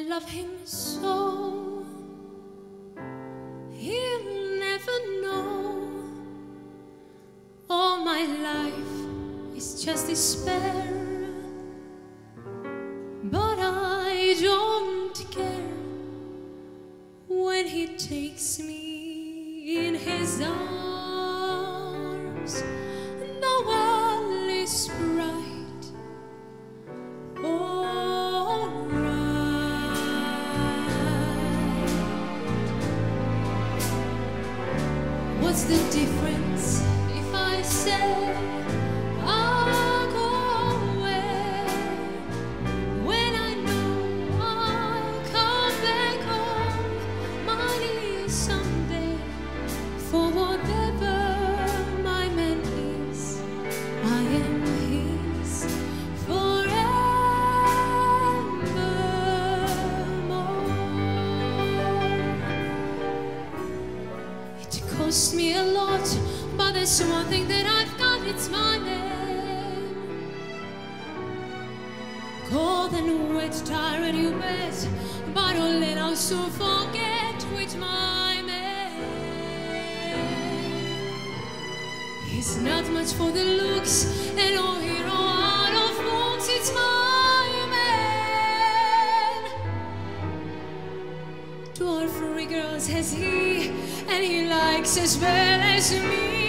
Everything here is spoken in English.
love him so, he'll never know. All my life is just despair, but I don't care when he takes me in his arms. The world is bright, all right. What's the difference if I say I'll go away when I know I'll come back home? Money someday, for whatever my man is, I am his forevermore. It cost me a lot, but there's one thing that I've got, it's my man. Cold and wet, tired you bet, but I'll let us soon forget with my man. He's not much for the looks, and oh hero out of books, it's my man. 2 or 3 girls has he, and he likes as well as me.